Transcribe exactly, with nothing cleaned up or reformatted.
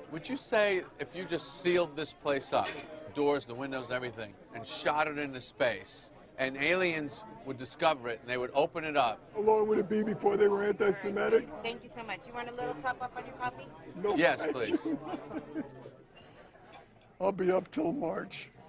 Would you say if you just sealed this place up, doors, the windows, everything, and shot it into space, and aliens would discover it and they would open it up? How long would it be before they were anti-Semitic? Thank you so much. You want a little top up on your coffee? No, Yes, thank please. you. I'll be up till March.